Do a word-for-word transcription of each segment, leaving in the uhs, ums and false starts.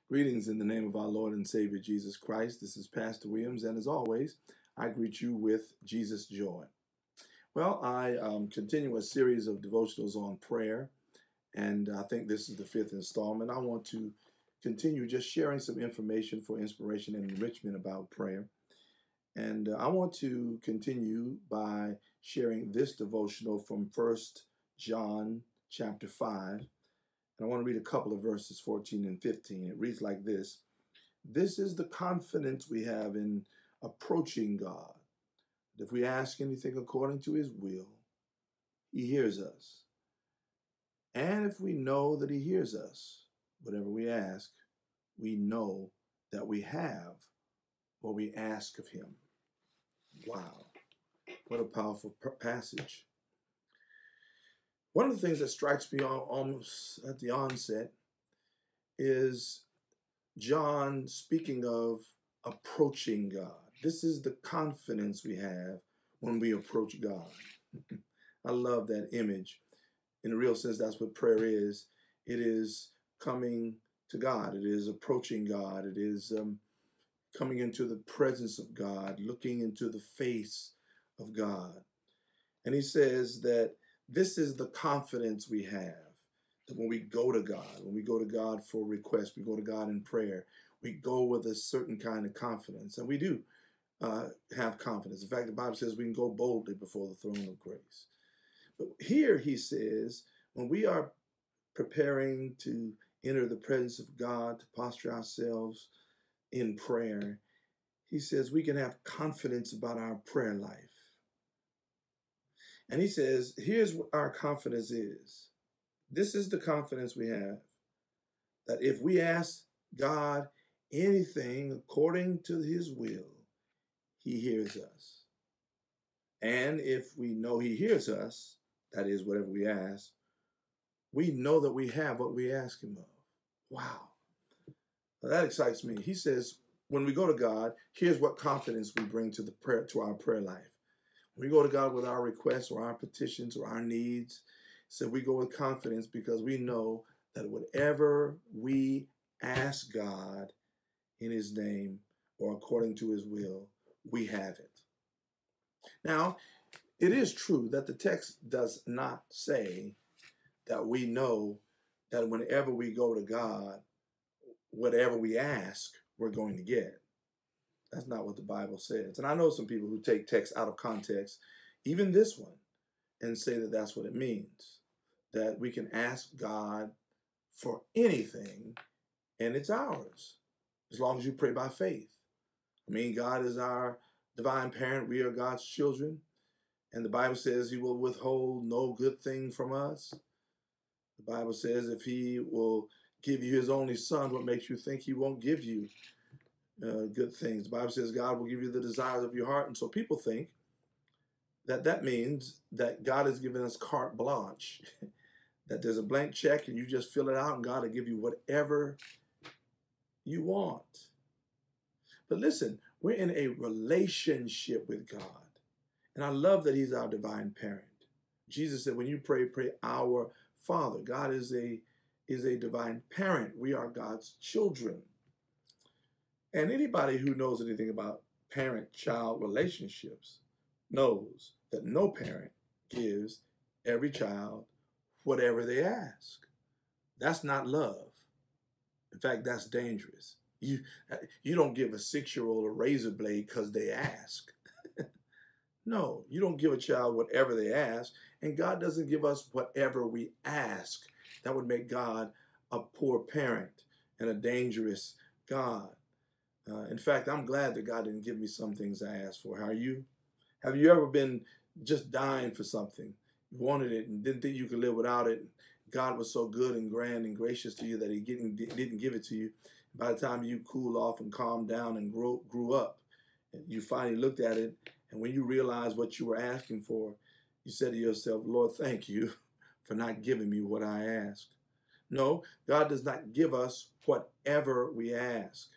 Greetings in the name of our Lord and Savior Jesus Christ. This is Pastor Williams, and as always, I greet you with Jesus' joy. Well, I um, continue a series of devotionals on prayer, and I think this is the fifth installment. I want to continue just sharing some information for inspiration and enrichment about prayer. And uh, I want to continue by sharing this devotional from First John chapter five. And I want to read a couple of verses, fourteen and fifteen. It reads like this. This is the confidence we have in approaching God. If we ask anything according to his will, he hears us. And if we know that he hears us, whatever we ask, we know that we have what we ask of him. Wow, what a powerful passage. One of the things that strikes me almost at the onset is John speaking of approaching God. This is the confidence we have when we approach God. I love that image. In a real sense, that's what prayer is. It is coming to God. It is approaching God. It is um, coming into the presence of God, looking into the face of God. And he says that this is the confidence we have, that when we go to God, when we go to God for requests, we go to God in prayer, we go with a certain kind of confidence. And we do uh, have confidence. In fact, the Bible says we can go boldly before the throne of grace. But here he says, when we are preparing to enter the presence of God, to posture ourselves in prayer, he says we can have confidence about our prayer life. And he says, here's what our confidence is. This is the confidence we have, that if we ask God anything according to his will, he hears us. And if we know he hears us, that is, whatever we ask, we know that we have what we ask him of. Wow. Now that excites me. He says, when we go to God, here's what confidence we bring to the prayer, to our prayer life. We go to God with our requests or our petitions or our needs. So we go with confidence because we know that whatever we ask God in his name or according to his will, we have it. Now, it is true that the text does not say that we know that whenever we go to God, whatever we ask, we're going to get. That's not what the Bible says. And I know some people who take text out of context, even this one, and say that that's what it means, that we can ask God for anything and it's ours, as long as you pray by faith. I mean, God is our divine parent. We are God's children. And the Bible says he will withhold no good thing from us. The Bible says if he will give you his only son, what makes you think he won't give you Uh, good things? The Bible says God will give you the desires of your heart. And so people think that that means that God has given us carte blanche, that there's a blank check and you just fill it out and God will give you whatever you want. But listen, we're in a relationship with God. And I love that he's our divine parent. Jesus said, when you pray, pray our Father. God is a, is a divine parent. We are God's children. And anybody who knows anything about parent-child relationships knows that no parent gives every child whatever they ask. That's not love. In fact, that's dangerous. You, you don't give a six-year-old a razor blade because they ask. No, you don't give a child whatever they ask, and God doesn't give us whatever we ask. That would make God a poor parent and a dangerous God. Uh, in fact, I'm glad that God didn't give me some things I asked for. How are you? Have you ever been just dying for something? You wanted it and didn't think you could live without it. God was so good and grand and gracious to you that he didn't, didn't give it to you. By the time you cool off and calmed down and grew, grew up, you finally looked at it, and when you realized what you were asking for, you said to yourself, Lord, thank you for not giving me what I asked. No, God does not give us whatever we ask.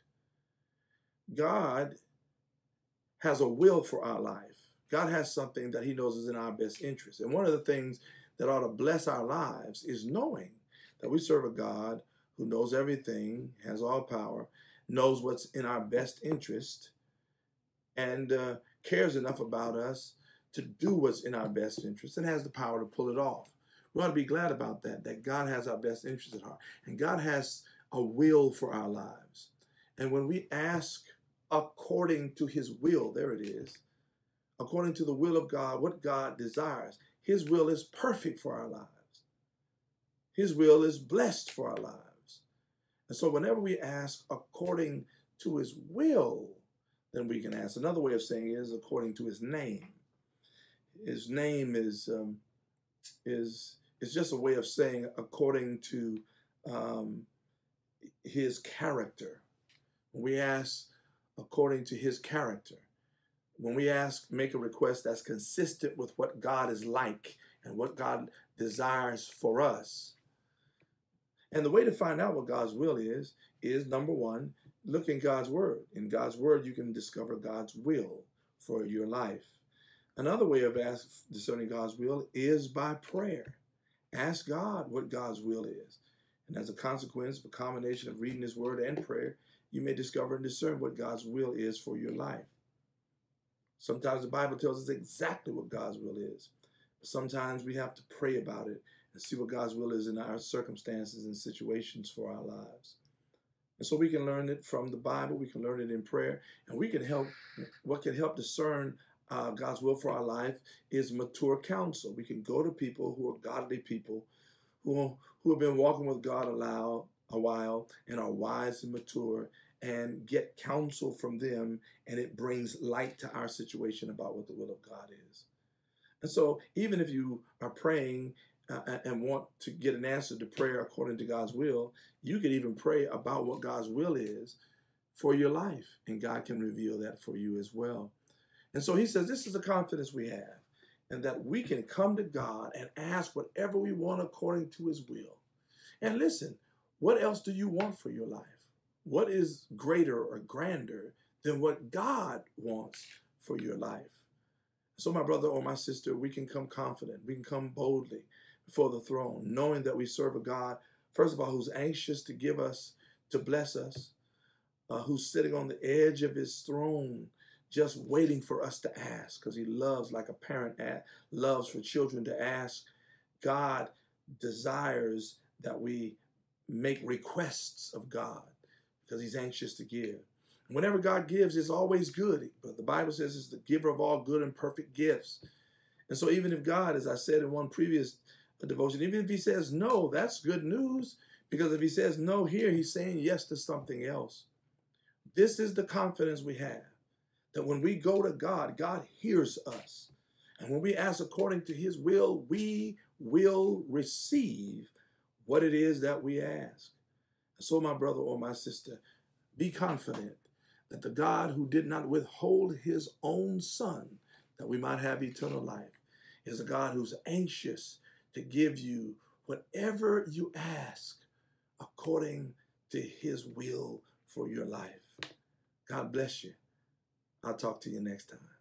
God has a will for our life. God has something that he knows is in our best interest. And one of the things that ought to bless our lives is knowing that we serve a God who knows everything, has all power, knows what's in our best interest, and uh, cares enough about us to do what's in our best interest and has the power to pull it off. We ought to be glad about that, that God has our best interest at heart. And God has a will for our lives. And when we ask according to his will, there it is, according to the will of God, what God desires, his will is perfect for our lives. His will is blessed for our lives. And so whenever we ask according to his will, then we can ask. Another way of saying it is according to his name. His name is um, is is just a way of saying according to um, his character. When we ask according to his character, when we ask, make a request that's consistent with what God is like and what God desires for us. And the way to find out what God's will is, is number one, look in God's word. In God's word, you can discover God's will for your life. Another way of ask, discerning God's will is by prayer. Ask God what God's will is. And as a consequence of a combination of reading his word and prayer, you may discover and discern what God's will is for your life. Sometimes the Bible tells us exactly what God's will is. Sometimes we have to pray about it and see what God's will is in our circumstances and situations for our lives. And so we can learn it from the Bible, we can learn it in prayer, and we can help, what can help discern uh, God's will for our life is mature counsel. We can go to people who are godly people, who, who have been walking with God a while, a while and are wise and mature, and get counsel from them, and it brings light to our situation about what the will of God is. And so even if you are praying uh, and want to get an answer to prayer according to God's will, you can even pray about what God's will is for your life, and God can reveal that for you as well. And so he says this is the confidence we have, and that we can come to God and ask whatever we want according to his will. And listen, what else do you want for your life? What is greater or grander than what God wants for your life? So my brother or my sister, we can come confident. We can come boldly before the throne, knowing that we serve a God, first of all, who's anxious to give us, to bless us, uh, who's sitting on the edge of his throne, just waiting for us to ask, because he loves, like a parent loves for children to ask. God desires that we make requests of God, because he's anxious to give. Whenever God gives, it's always good. But the Bible says it's the giver of all good and perfect gifts. And so even if God, as I said in one previous devotion, even if he says no, that's good news. Because if he says no here, he's saying yes to something else. This is the confidence we have, that when we go to God, God hears us. And when we ask according to his will, we will receive what it is that we ask. So my brother or my sister, be confident that the God who did not withhold his own son that we might have eternal life is a God who's anxious to give you whatever you ask according to his will for your life. God bless you. I'll talk to you next time.